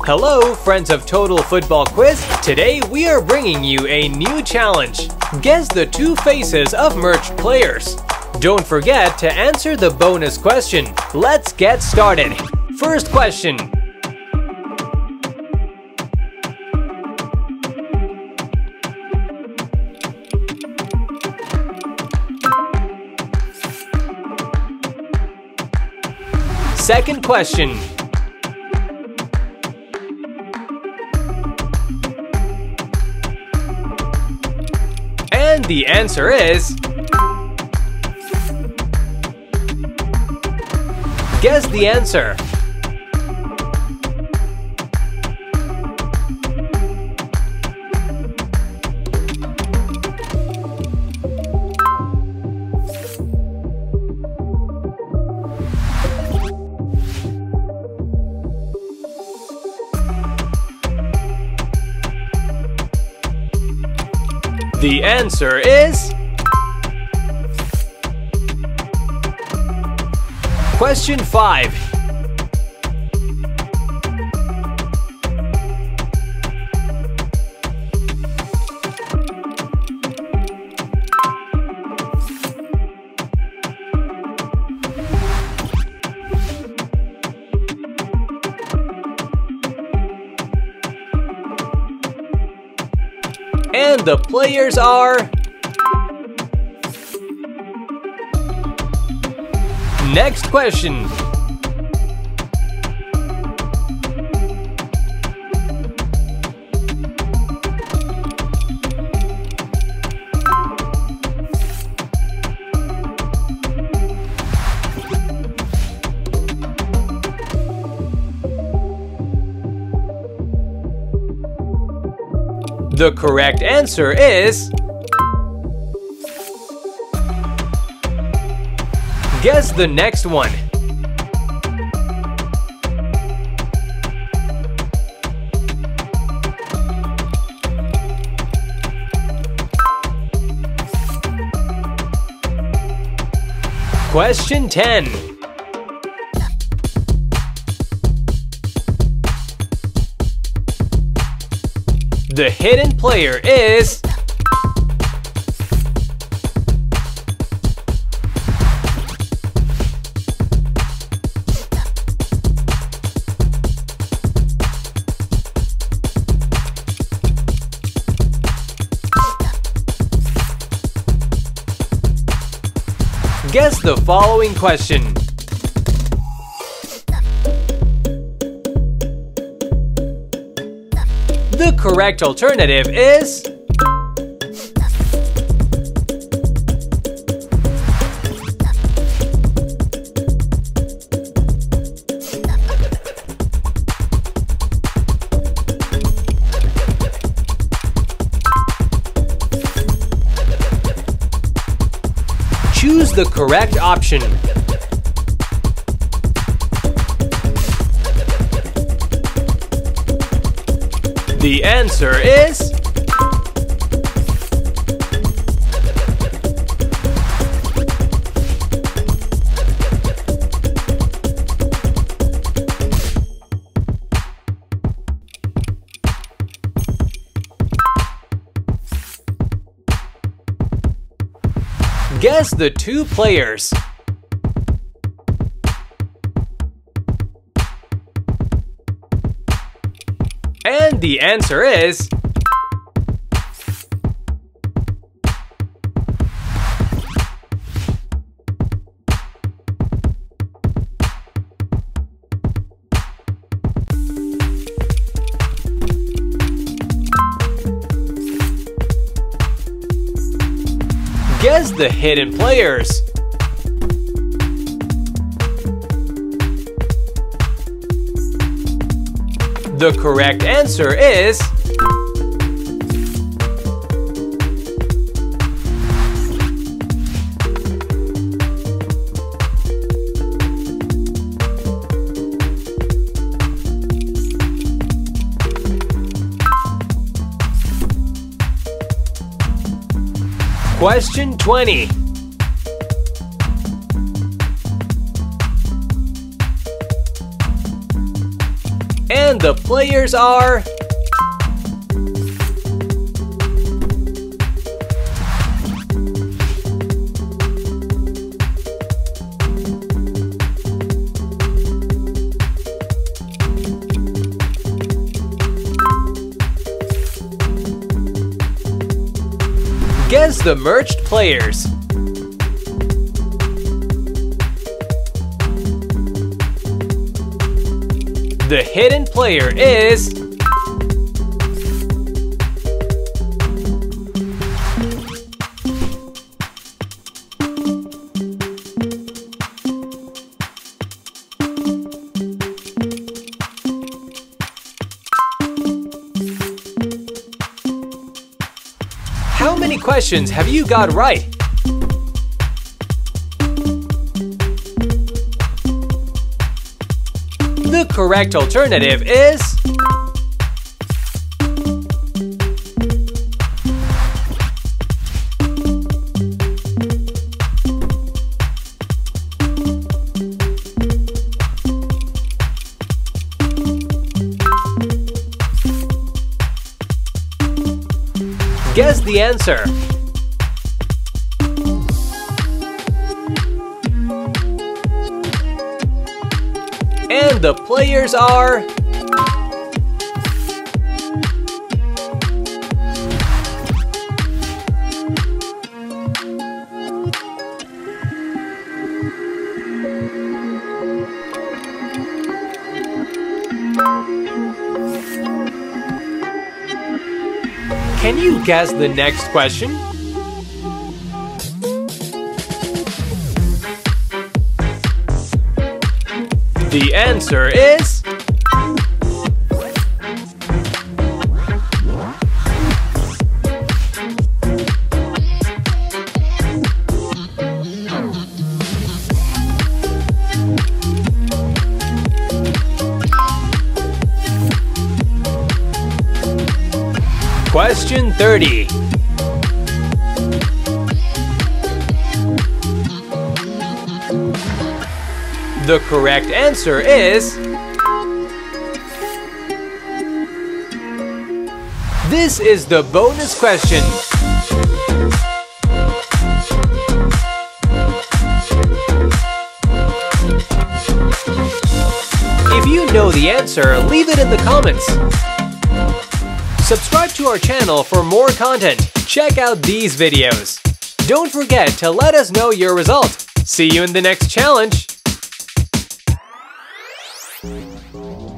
Hello, friends of Total Football Quiz. Today we are bringing you a new challenge. Guess the two faces of merged players. Don't forget to answer the bonus question. Let's get started. First question. Second question. And the answer is... Guess the answer. The answer is... Question 5. And the players are... Next question. The correct answer is... Guess the next one. Question 10. The hidden player is... Guess the following question. The correct alternative is... Choose the correct option. The answer is... Guess the two players. And the answer is... Guess the hidden players. The correct answer is... Question 20. And And the players are... Guess the merged players. The hidden player is... How many questions have you got right? The correct alternative is... Guess the answer. And the players are... Can you guess the next question? The answer is... Question 30. The correct answer is... This is the bonus question. If you know the answer, leave it in the comments. Subscribe to our channel for more content. Check out these videos. Don't forget to let us know your result. See you in the next challenge.